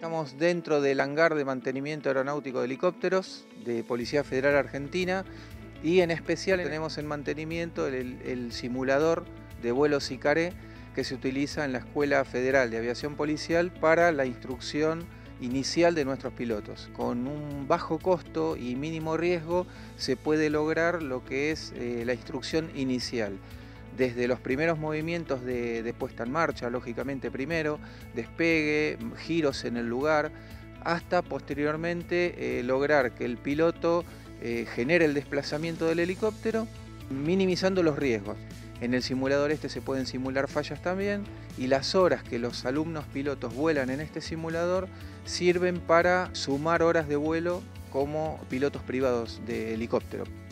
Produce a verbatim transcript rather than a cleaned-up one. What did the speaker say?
Estamos dentro del hangar de mantenimiento aeronáutico de helicópteros de Policía Federal Argentina y en especial tenemos en mantenimiento el, el simulador de vuelo SICARE que se utiliza en la Escuela Federal de Aviación Policial para la instrucción inicial de nuestros pilotos. Con un bajo costo y mínimo riesgo se puede lograr lo que es eh, la instrucción inicial. Desde los primeros movimientos de, de puesta en marcha, lógicamente primero, despegue, giros en el lugar, hasta posteriormente eh, lograr que el piloto eh, genere el desplazamiento del helicóptero, minimizando los riesgos. En el simulador este se pueden simular fallas también y las horas que los alumnos pilotos vuelan en este simulador sirven para sumar horas de vuelo como pilotos privados de helicóptero.